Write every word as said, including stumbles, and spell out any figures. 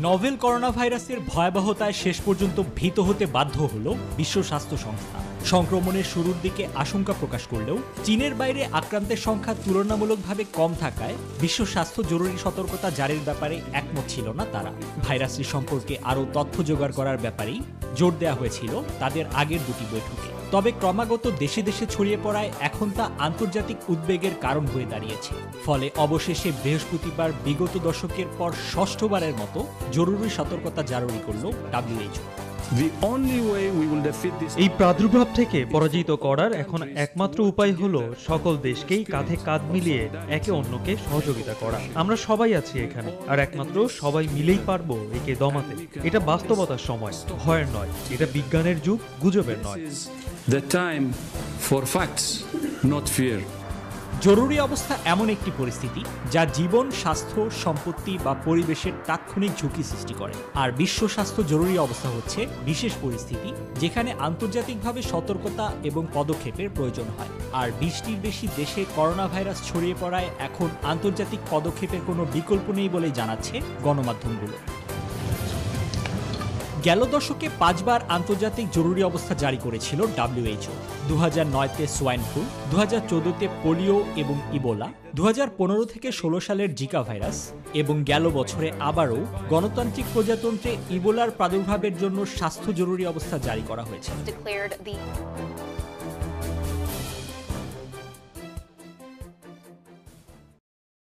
Novel corona ভাইরাসের ভয়াবহতায় শেষ পর্যন্ত ভীত হতে বাধ্য হল বিশ্ব স্বাস্থ্য সংস্থা। সংক্রমণের শুরুর দিকে আশঙ্কা প্রকাশ করলেও চীনের বাইরে আক্রান্তের সংখ্যা তুলনামূলকভাবে কম থাকায় বিশ্ব স্বাস্থ্য জরুরি সতর্কতা জারির ব্যাপারে একমত ছিল না তারা। ভাইরাসটি সম্পর্কে আরও তথ্য জোগাড় করার ব্যাপারেই জোর দেওয়া হয়েছিল তাদের আগের দুটি বৈঠকে। তবে ক্রমাগত দেশে দেশে ছড়িয়ে পড়ায় এখন তা আন্তর্জাতিক উদ্বেগের কারণ হয়ে দাঁড়িয়েছে। ফলে অবশেষে বৃহস্পতিবার বিগত দশকের পর ষষ্ঠবারের মতো জরুরি সতর্কতা জারি করল ডব্লিউএইচও। এই প্রাদুর্ভাব থেকে পরাজিত করার এখন একমাত্র উপায় হলো সকল দেশকেই কাঁধে কাঁধ মিলিয়ে একে অন্যকে সহযোগিতা করা। আমরা সবাই আছি এখানে, আর একমাত্র সবাই মিলেই পারবো একে দমাতে। এটা বাস্তবতার সময়, ভয়ের নয়। এটা বিজ্ঞানের যুগ, গুজবের নয়। The time for facts, not fear. জরুরি অবস্থা এমন একটি পরিস্থিতি যা জীবন, স্বাস্থ্য, সম্পত্তি বা পরিবেশের তাৎক্ষণিক ঝুঁকি সৃষ্টি করে। আর বিশ্ব স্বাস্থ্য জরুরি অবস্থা হচ্ছে বিশেষ পরিস্থিতি যেখানে আন্তর্জাতিকভাবে সতর্কতা এবং পদক্ষেপের প্রয়োজন হয়। আর বিশটির বেশি দেশে করোনা ভাইরাস ছড়িয়ে পড়ায় এখন আন্তর্জাতিক পদক্ষেপের কোনো বিকল্প নেই বলে জানাচ্ছে গণমাধ্যমগুলো। গেল দশকে পাঁচবার আন্তর্জাতিক জরুরি অবস্থা জারি করেছিল ডব্লিউএইচও। দু হাজার নয়তে সোয়াইন ফ্লু, দু হাজার চোদ্দতে পোলিও এবং ইবোলা, দু হাজার পনেরো থেকে ষোলো সালের জিকা ভাইরাস এবং গেল বছরে আবারও গণতান্ত্রিক প্রজাতন্ত্রে ইবোলার প্রাদুর্ভাবের জন্য স্বাস্থ্য জরুরি অবস্থা জারি করা হয়েছে।